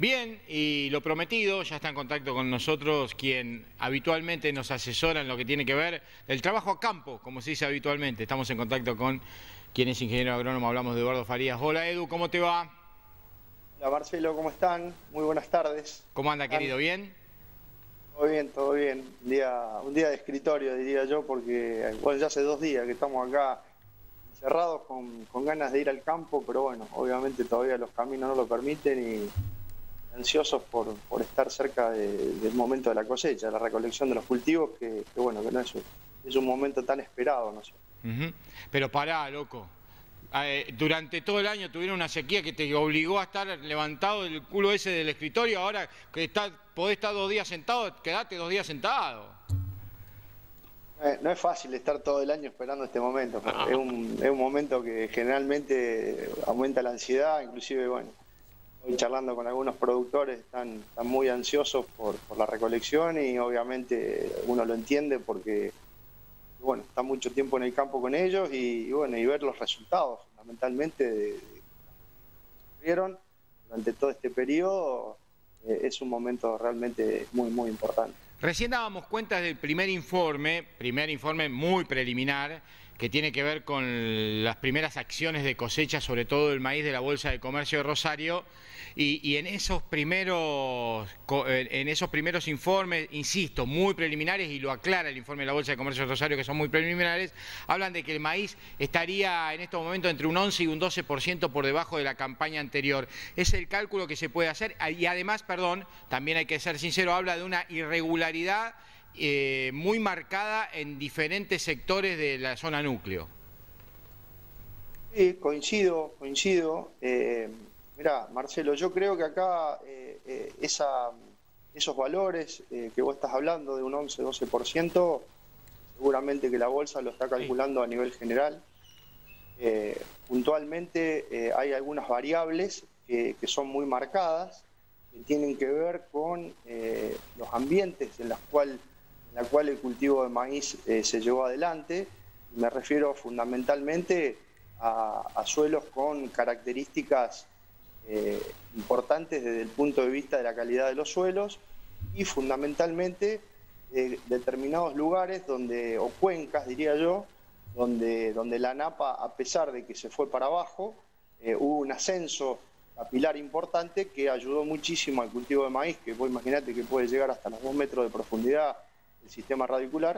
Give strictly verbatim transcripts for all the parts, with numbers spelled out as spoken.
Bien, y lo prometido, ya está en contacto con nosotros quien habitualmente nos asesora en lo que tiene que ver el trabajo a campo, como se dice habitualmente. Estamos en contacto con quien es ingeniero agrónomo, hablamos de Eduardo Farías. Hola Edu, ¿cómo te va? Hola Marcelo, ¿cómo están? Muy buenas tardes. ¿Cómo anda, querido? ¿Bien? Todo bien, todo bien. Un día, un día de escritorio, diría yo, porque bueno, ya hace dos días que estamos acá encerrados con, con ganas de ir al campo, pero bueno, obviamente todavía los caminos no lo permiten y ansiosos por, por estar cerca de, del momento de la cosecha, la recolección de los cultivos, que, que bueno, que no es un, es un momento tan esperado, ¿no sé? Uh-huh. Pero pará, loco. Eh, durante todo el año tuvieron una sequía que te obligó a estar levantado del culo ese del escritorio. Ahora que está, podés estar dos días sentado, quedate dos días sentado. Eh, no es fácil estar todo el año esperando este momento. Ah. Es, un, es un momento que generalmente aumenta la ansiedad, inclusive, bueno, hoy charlando con algunos productores, están, están muy ansiosos por, por la recolección y obviamente uno lo entiende porque, bueno, está mucho tiempo en el campo con ellos y, y bueno, y ver los resultados fundamentalmente de, de que vieron durante todo este periodo eh, es un momento realmente muy, muy importante. Recién dábamos cuenta del primer informe, primer informe muy preliminar, que tiene que ver con las primeras acciones de cosecha, sobre todo del maíz de la Bolsa de Comercio de Rosario, y, y en esos primeros en esos primeros informes, insisto, muy preliminares, y lo aclara el informe de la Bolsa de Comercio de Rosario, que son muy preliminares, hablan de que el maíz estaría en estos momentos entre un once y un doce por ciento por debajo de la campaña anterior. Es el cálculo que se puede hacer, y además, perdón, también hay que ser sincero, habla de una irregularidad Eh, muy marcada en diferentes sectores de la zona núcleo. Sí, coincido, coincido. Eh, mirá, Marcelo, yo creo que acá eh, eh, esa, esos valores eh, que vos estás hablando de un once, doce por ciento, seguramente que la bolsa lo está calculando sí. A nivel general. Eh, puntualmente eh, hay algunas variables que, que son muy marcadas, que tienen que ver con eh, los ambientes en los cuales en la cual el cultivo de maíz eh, se llevó adelante. Me refiero fundamentalmente a, a suelos con características eh, importantes desde el punto de vista de la calidad de los suelos y fundamentalmente eh, determinados lugares donde, o cuencas diría yo, donde, donde la napa, a pesar de que se fue para abajo, eh, hubo un ascenso capilar importante que ayudó muchísimo al cultivo de maíz, que vos imaginate que puede llegar hasta los dos metros de profundidad el sistema radicular,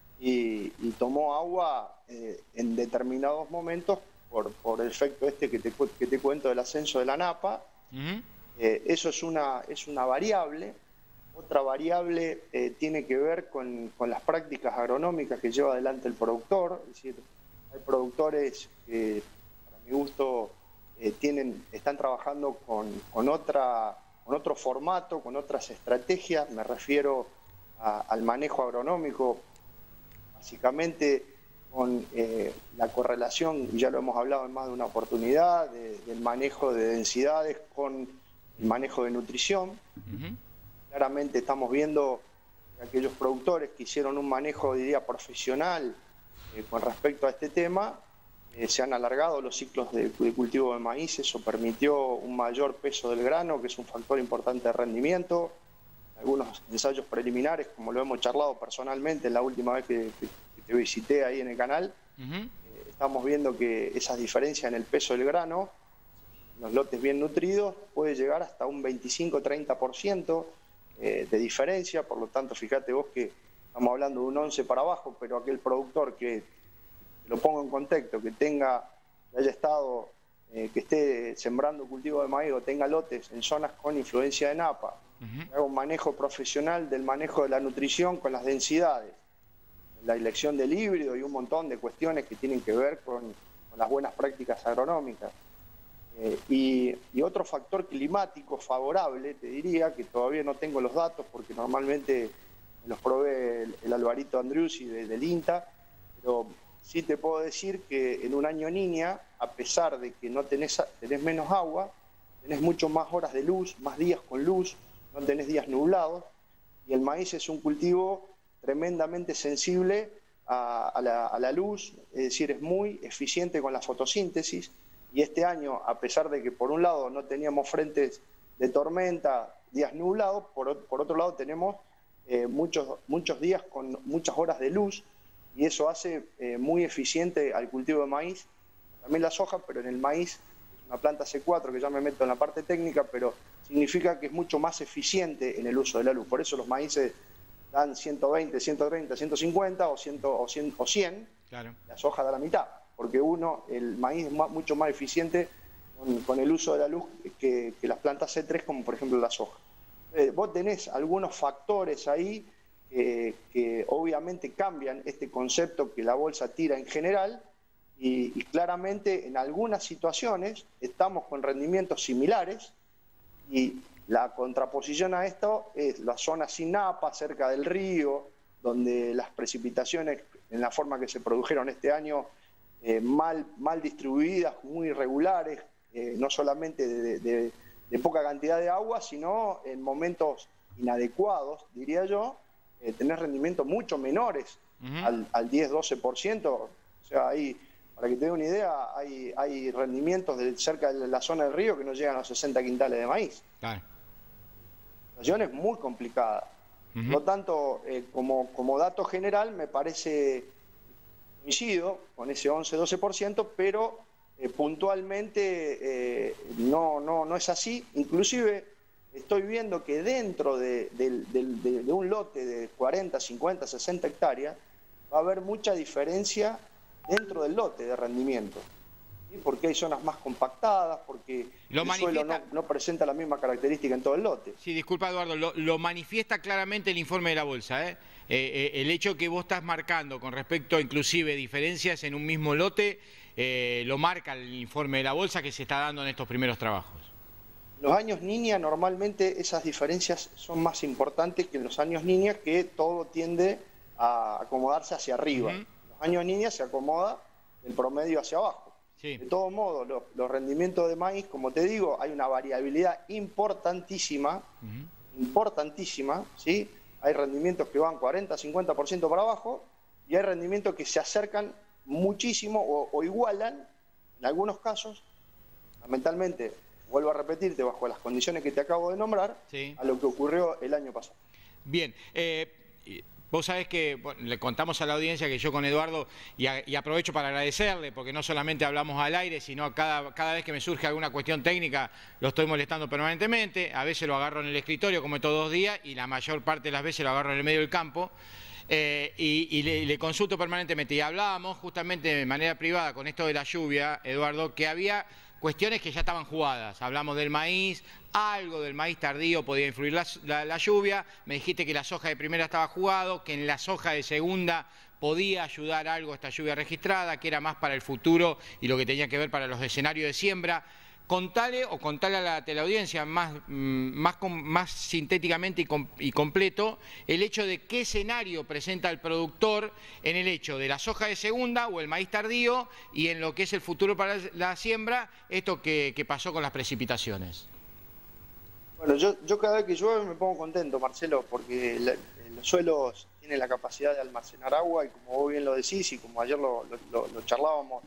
y, y tomó agua eh, en determinados momentos por, por el efecto este que te, que te cuento del ascenso de la napa. Uh-huh. eh, eso es una, es una variable. Otra variable eh, tiene que ver con, con las prácticas agronómicas que lleva adelante el productor. Es decir, hay productores que, para mi gusto, eh, tienen, están trabajando con, con, otra, con otro formato, con otras estrategias. Me refiero A, al manejo agronómico, básicamente con eh, la correlación, ya lo hemos hablado en más de una oportunidad, de, del manejo de densidades con el manejo de nutrición. Uh-huh. Claramente estamos viendo que aquellos productores que hicieron un manejo, diría, profesional eh, con respecto a este tema, eh, se han alargado los ciclos de, de cultivo de maíz, eso permitió un mayor peso del grano, que es un factor importante de rendimiento. Algunos ensayos preliminares, como lo hemos charlado personalmente la última vez que, que, que te visité ahí en el canal, uh-huh. eh, estamos viendo que esas diferencias en el peso del grano, los lotes bien nutridos, puede llegar hasta un veinticinco a treinta por ciento eh, de diferencia. Por lo tanto, fíjate vos que estamos hablando de un once para abajo, pero aquel productor que, lo pongo en contexto, que tenga, que haya estado, eh, que esté sembrando cultivo de maíz o tenga lotes en zonas con influencia de napa, Uh-huh. hago un manejo profesional del manejo de la nutrición con las densidades, la elección del híbrido y un montón de cuestiones que tienen que ver con, con las buenas prácticas agronómicas. Eh, y, y otro factor climático favorable, te diría, que todavía no tengo los datos porque normalmente me los provee el, el Alvarito Andriuzzi de, del INTA, pero sí te puedo decir que en un año niña, a pesar de que no tenés, tenés menos agua, tenés mucho más horas de luz, más días con luz, no tenés días nublados, y el maíz es un cultivo tremendamente sensible a, a, la, a la luz, es decir, es muy eficiente con la fotosíntesis, y este año, a pesar de que por un lado no teníamos frentes de tormenta, días nublados. Por, por otro lado tenemos eh, muchos, muchos días con muchas horas de luz, y eso hace eh, muy eficiente al cultivo de maíz, también la soja, pero en el maíz es una planta C cuatro, que ya me meto en la parte técnica, pero significa que es mucho más eficiente en el uso de la luz. Por eso los maíces dan ciento veinte, ciento treinta, ciento cincuenta o cien, o cien, o cien. Claro. La soja da la mitad, porque uno, el maíz es más, mucho más eficiente con, con el uso de la luz que, que las plantas C tres, como por ejemplo la soja. Eh, vos tenés algunos factores ahí eh, que obviamente cambian este concepto que la bolsa tira en general, y, y claramente en algunas situaciones estamos con rendimientos similares, y la contraposición a esto es la zona sin napa, cerca del río, donde las precipitaciones, en la forma que se produjeron este año, eh, mal, mal distribuidas, muy irregulares, eh, no solamente de, de, de poca cantidad de agua, sino en momentos inadecuados, diría yo, eh, tener rendimientos mucho menores uh-huh. al, al diez, doce por ciento. O sea, hay, para que te dé una idea, hay, hay rendimientos de cerca de la zona del río que no llegan a los sesenta quintales de maíz. Claro. La situación es muy complicada. Uh-huh. Por lo tanto, eh, como, como dato general, me parece coincido con ese once, doce por ciento, pero eh, puntualmente eh, no, no, no es así. Inclusive estoy viendo que dentro de, de, de, de un lote de cuarenta, cincuenta, sesenta hectáreas va a haber mucha diferencia dentro del lote de rendimiento. ¿Sí? Porque hay zonas más compactadas, porque lo el manifiesta... suelo no, no presenta la misma característica en todo el lote. Sí, disculpa Eduardo, lo, lo manifiesta claramente el informe de la bolsa, ¿eh? Eh, eh, el hecho que vos estás marcando con respecto inclusive diferencias en un mismo lote, eh, lo marca el informe de la bolsa que se está dando en estos primeros trabajos. Los años niña normalmente esas diferencias son más importantes que en los años niña, que todo tiende a acomodarse hacia arriba. Uh-huh. Los años niña se acomoda del promedio hacia abajo. Sí. De todos modos, los, los rendimientos de maíz, como te digo, hay una variabilidad importantísima, uh-huh. importantísima, ¿sí? Hay rendimientos que van cuarenta, cincuenta por ciento para abajo, y hay rendimientos que se acercan muchísimo o, o igualan, en algunos casos, fundamentalmente, vuelvo a repetirte, bajo las condiciones que te acabo de nombrar, sí. a lo que ocurrió el año pasado. Bien, eh, vos sabés que bueno, le contamos a la audiencia que yo con Eduardo, y, a, y aprovecho para agradecerle, porque no solamente hablamos al aire, sino cada, cada vez que me surge alguna cuestión técnica, lo estoy molestando permanentemente. A veces lo agarro en el escritorio, como estos dos días, y la mayor parte de las veces lo agarro en el medio del campo. Eh, y, y le, le consulto permanentemente. Y hablábamos justamente de manera privada con esto de la lluvia, Eduardo, que había cuestiones que ya estaban jugadas. Hablamos del maíz, algo del maíz tardío podía influir la, la, la lluvia. Me dijiste que la soja de primera estaba jugado, que en la soja de segunda podía ayudar algo esta lluvia registrada, que era más para el futuro y lo que tenía que ver para los escenarios de siembra. Contale o contale a la teleaudiencia más, más, más sintéticamente y, com, y completo el hecho de qué escenario presenta el productor en el hecho de la soja de segunda o el maíz tardío, y en lo que es el futuro para la siembra, esto que, que pasó con las precipitaciones. Bueno, yo, yo cada vez que llueve me pongo contento, Marcelo, porque la, los suelos tienen la capacidad de almacenar agua, y como vos bien lo decís, y como ayer lo, lo, lo charlábamos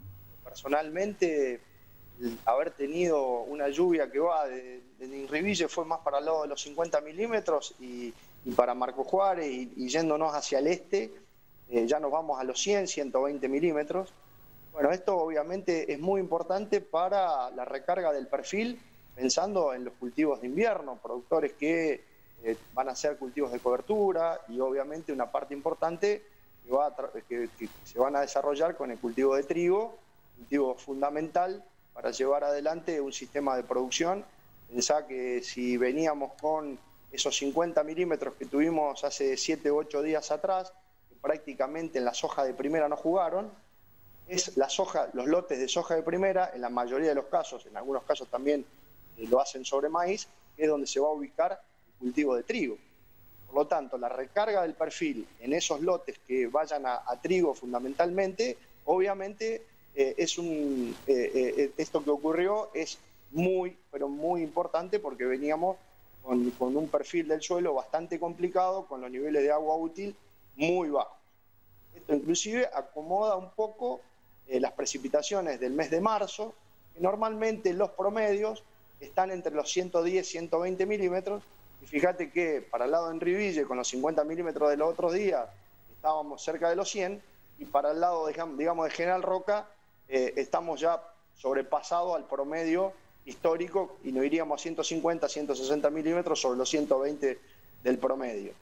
personalmente, haber tenido una lluvia que va de, de Inriville fue más para el lado de los cincuenta milímetros, y, y para Marco Juárez, y, y yéndonos hacia el este, eh, ya nos vamos a los cien, ciento veinte milímetros. Bueno, esto obviamente es muy importante para la recarga del perfil, pensando en los cultivos de invierno, productores que eh, van a hacer cultivos de cobertura, y obviamente una parte importante que, va a que, que se van a desarrollar con el cultivo de trigo, cultivo fundamental para llevar adelante un sistema de producción. Pensá que si veníamos con esos cincuenta milímetros que tuvimos hace siete u ocho días atrás, que prácticamente en la soja de primera no jugaron, es la soja, los lotes de soja de primera, en la mayoría de los casos, en algunos casos también eh, lo hacen sobre maíz, que es donde se va a ubicar el cultivo de trigo. Por lo tanto, la recarga del perfil en esos lotes que vayan a, a trigo fundamentalmente, obviamente Eh, es un, eh, eh, esto que ocurrió es muy, pero muy importante, porque veníamos con, con un perfil del suelo bastante complicado, con los niveles de agua útil muy bajos. Esto inclusive acomoda un poco eh, las precipitaciones del mes de marzo, que normalmente los promedios están entre los ciento diez, ciento veinte milímetros, y fíjate que para el lado de Enriville, con los cincuenta milímetros de los otros días, estábamos cerca de los cien, y para el lado, de, digamos, de General Roca, eh, estamos ya sobrepasados al promedio histórico y nos iríamos a ciento cincuenta, ciento sesenta milímetros sobre los ciento veinte del promedio.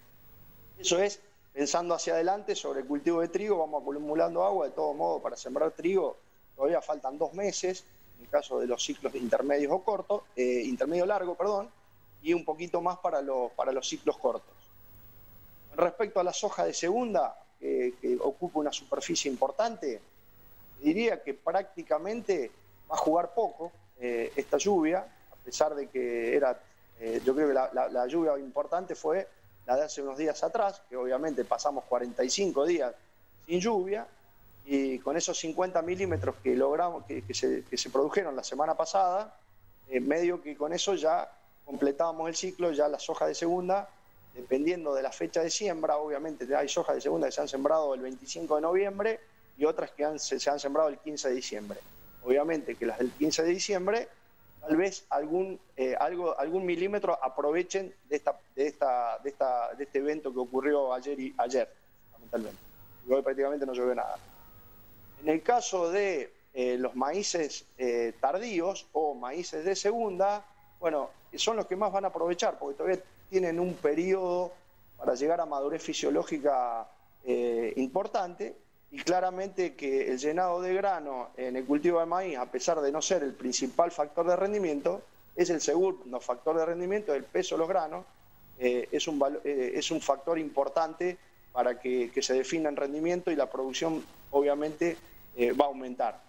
Eso es pensando hacia adelante sobre el cultivo de trigo. Vamos acumulando agua de todo modo para sembrar trigo. Todavía faltan dos meses, en el caso de los ciclos intermedios o cortos, eh, intermedio largo, perdón, y un poquito más para los, para los ciclos cortos. Respecto a la soja de segunda, eh, que ocupa una superficie importante, diría que prácticamente va a jugar poco eh, esta lluvia, a pesar de que era, eh, yo creo que la, la, la lluvia importante fue la de hace unos días atrás, que obviamente pasamos cuarenta y cinco días sin lluvia, y con esos cincuenta milímetros que logramos, que, que, se, que se produjeron la semana pasada, eh, medio que con eso ya completábamos el ciclo. Ya la soja de segunda, dependiendo de la fecha de siembra, obviamente hay sojas de segunda que se han sembrado el veinticinco de noviembre y otras que han, se, se han sembrado el quince de diciembre. Obviamente que las del quince de diciembre, tal vez algún, eh, algo, algún milímetro aprovechen de, esta, de, esta, de, esta, de este evento que ocurrió ayer, y, ayer fundamentalmente. Y hoy prácticamente no llovió nada. En el caso de eh, los maíces eh, tardíos o maíces de segunda, bueno, son los que más van a aprovechar, porque todavía tienen un periodo para llegar a madurez fisiológica eh, importante, y claramente que el llenado de grano en el cultivo de maíz, a pesar de no ser el principal factor de rendimiento, es el segundo factor de rendimiento, el peso de los granos, eh, es, un, eh, es un factor importante para que, que se defina en rendimiento, y la producción obviamente eh, va a aumentar.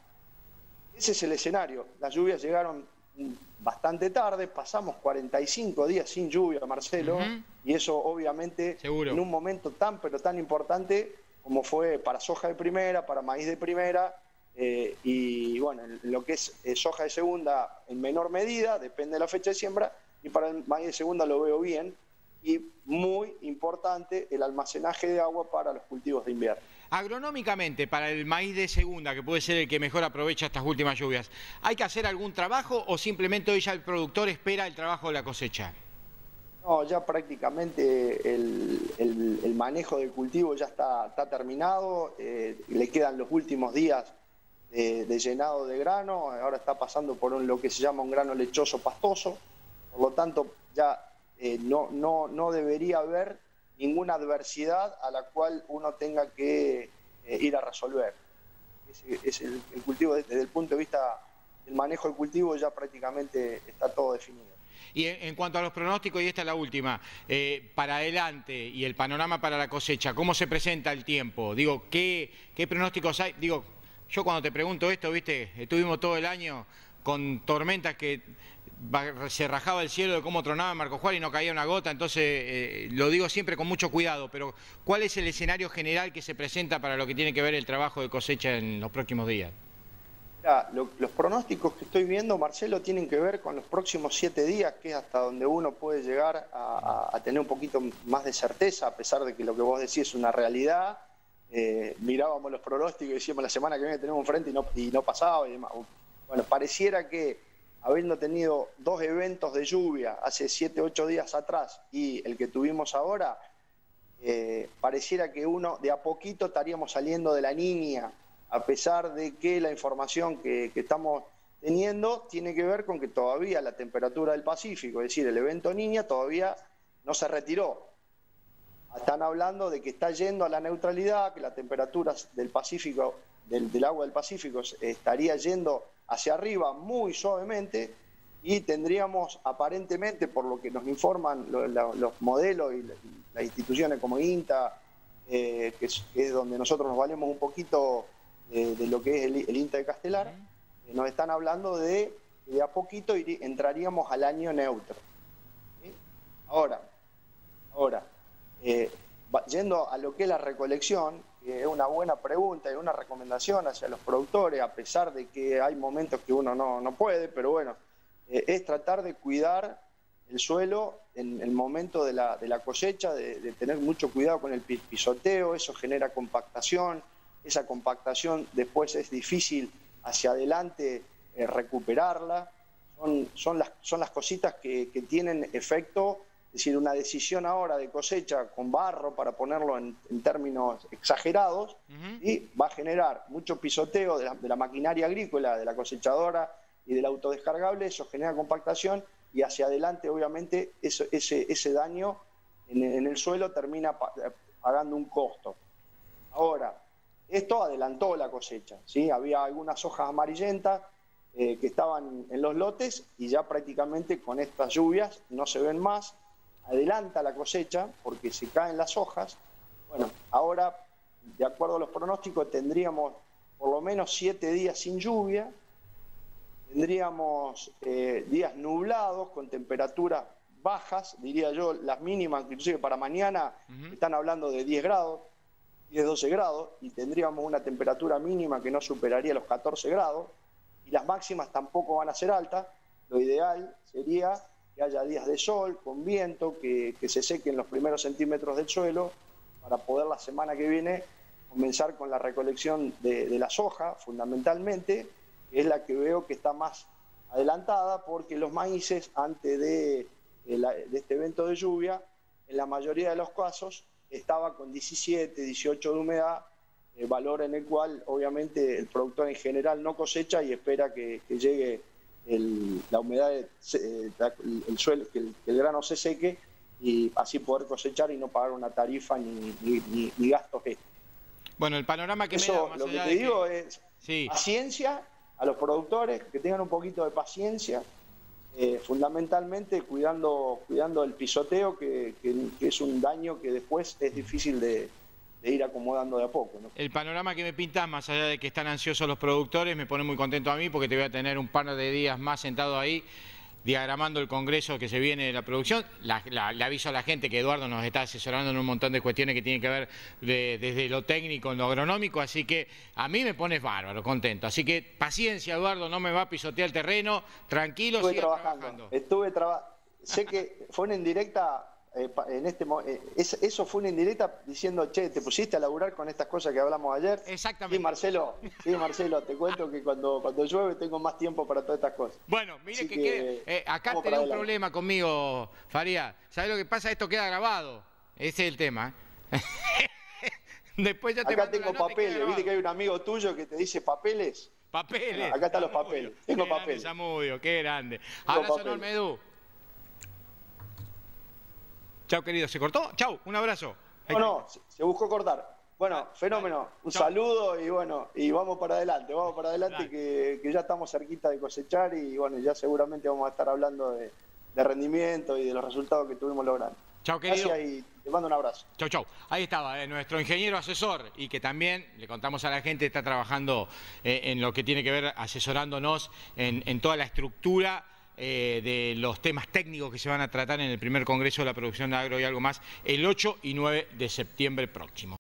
Ese es el escenario. Las lluvias llegaron bastante tarde, pasamos cuarenta y cinco días sin lluvia, Marcelo, uh-huh. y eso obviamente Seguro. En un momento tan pero tan importante como fue para soja de primera, para maíz de primera, eh, y bueno, lo que es eh, soja de segunda en menor medida, depende de la fecha de siembra, y para el maíz de segunda lo veo bien, y muy importante el almacenaje de agua para los cultivos de invierno. Agronómicamente, para el maíz de segunda, que puede ser el que mejor aprovecha estas últimas lluvias, ¿hay que hacer algún trabajo o simplemente hoy ya el productor espera el trabajo de la cosecha? No, ya prácticamente el, el, el manejo del cultivo ya está, está terminado, eh, le quedan los últimos días de, de llenado de grano, ahora está pasando por un, lo que se llama un grano lechoso pastoso, por lo tanto ya eh, no, no, no debería haber ninguna adversidad a la cual uno tenga que eh, ir a resolver. Es, es el, el cultivo, desde el punto de vista del manejo del cultivo, ya prácticamente está todo definido. Y en, en cuanto a los pronósticos, y esta es la última, eh, para adelante y el panorama para la cosecha, ¿cómo se presenta el tiempo? Digo, ¿qué, qué pronósticos hay? Digo, yo cuando te pregunto esto, viste, estuvimos todo el año con tormentas que se rajaba el cielo de cómo tronaba Marco Juárez y no caía una gota, entonces eh, lo digo siempre con mucho cuidado, pero ¿cuál es el escenario general que se presenta para lo que tiene que ver el trabajo de cosecha en los próximos días? Mirá, lo, los pronósticos que estoy viendo, Marcelo, tienen que ver con los próximos siete días, que es hasta donde uno puede llegar a, a, a tener un poquito más de certeza, a pesar de que lo que vos decís es una realidad. Eh, mirábamos los pronósticos y decíamos la semana que viene tenemos un frente y no, y no pasaba y demás. Bueno, pareciera que habiendo tenido dos eventos de lluvia hace siete, ocho días atrás y el que tuvimos ahora, eh, pareciera que uno de a poquito estaríamos saliendo de la Niña, a pesar de que la información que, que estamos teniendo tiene que ver con que todavía la temperatura del Pacífico, es decir, el evento Niña, todavía no se retiró. Están hablando de que está yendo a la neutralidad, que la temperatura del Pacífico, del, del agua del Pacífico estaría yendo hacia arriba muy suavemente, y tendríamos aparentemente, por lo que nos informan los, los modelos y las instituciones como INTA, eh, que, es, que es donde nosotros nos valemos un poquito de, de lo que es el, el INTA de Castelar, eh, nos están hablando de que de a poquito ir, entraríamos al año neutro. ¿Sí? Ahora, ahora eh, yendo a lo que es la recolección, que es una buena pregunta y una recomendación hacia los productores, a pesar de que hay momentos que uno no, no puede, pero bueno, eh, es tratar de cuidar el suelo en el momento de la, de la cosecha, de, de tener mucho cuidado con el pisoteo. Eso genera compactación, esa compactación después es difícil hacia adelante eh, recuperarla, son, son, las, son las cositas que, que tienen efecto. Es decir, una decisión ahora de cosecha con barro, para ponerlo en, en términos exagerados, uh-huh. y va a generar mucho pisoteo de la, de la maquinaria agrícola, de la cosechadora y del autodescargable. Eso genera compactación y hacia adelante, obviamente, eso, ese, ese daño en, en el suelo termina pagando un costo. Ahora, esto adelantó la cosecha, ¿sí? Había algunas hojas amarillentas eh, que estaban en los lotes y ya prácticamente con estas lluvias no se ven más. Adelanta la cosecha porque se caen las hojas. Bueno, ahora, de acuerdo a los pronósticos, tendríamos por lo menos siete días sin lluvia, tendríamos eh, días nublados con temperaturas bajas, diría yo, las mínimas, inclusive para mañana, uh-huh. están hablando de diez grados, diez, doce grados, y tendríamos una temperatura mínima que no superaría los catorce grados, y las máximas tampoco van a ser altas. Lo ideal sería que haya días de sol, con viento, que, que se sequen los primeros centímetros del suelo, para poder la semana que viene comenzar con la recolección de, de las hojas, fundamentalmente, que es la que veo que está más adelantada, porque los maíces, antes de, de, la, de este evento de lluvia, en la mayoría de los casos, estaba con diecisiete, dieciocho de humedad, eh, valor en el cual obviamente el productor en general no cosecha y espera que, que llegue el, la humedad, de, eh, el suelo, que el, que el grano se seque y así poder cosechar y no pagar una tarifa ni, ni, ni, ni gastos extra. Bueno, el panorama que Eso, me da, más lo que allá te de digo que... es sí. paciencia a los productores, que tengan un poquito de paciencia, eh, fundamentalmente cuidando, cuidando el pisoteo, que, que, que es un daño que después es difícil de, de ir acomodando de a poco, ¿no? El panorama que me pintas, más allá de que están ansiosos los productores, me pone muy contento a mí, porque te voy a tener un par de días más sentado ahí, diagramando el congreso que se viene de la producción. La, la, le aviso a la gente que Eduardo nos está asesorando en un montón de cuestiones que tienen que ver de, desde lo técnico, lo agronómico, así que a mí me pones bárbaro, contento. Así que paciencia, Eduardo, no me va a pisotear el terreno, tranquilo, estuve siga trabajando, trabajando. Estuve trabajando, sé que fue una indirecta, eh, en este eh, es, eso fue una indirecta diciendo, che, te pusiste a laburar con estas cosas que hablamos ayer. Exactamente. Sí, Marcelo, sí, Marcelo, te cuento que cuando, cuando llueve tengo más tiempo para todas estas cosas. Bueno, mire que, que que eh, acá tenés un problema conmigo, Faría. ¿Sabés lo que pasa? Esto queda grabado. Ese es el tema. Después ya te acá tengo papeles, viste que hay un amigo tuyo que te dice papeles. Papeles. Bueno, acá están los papeles. Tengo qué papeles. Grande, Zamudio, qué grande. Abrazo enorme, Edu. Chau, querido. ¿Se cortó? Chau, un abrazo. No, no, se buscó cortar. Bueno, fenómeno. Un Chau. saludo y bueno, y vamos para adelante, vamos para adelante que, que ya estamos cerquita de cosechar y bueno, ya seguramente vamos a estar hablando de, de rendimiento y de los resultados que tuvimos logrando. Chau, querido. Gracias y te mando un abrazo. Chau, chau. Ahí estaba eh, nuestro ingeniero asesor y que también, le contamos a la gente, está trabajando eh, en lo que tiene que ver, asesorándonos en, en toda la estructura eh, de los temas técnicos que se van a tratar en el primer Congreso de la Producción de Agro y algo más, el ocho y nueve de septiembre próximo.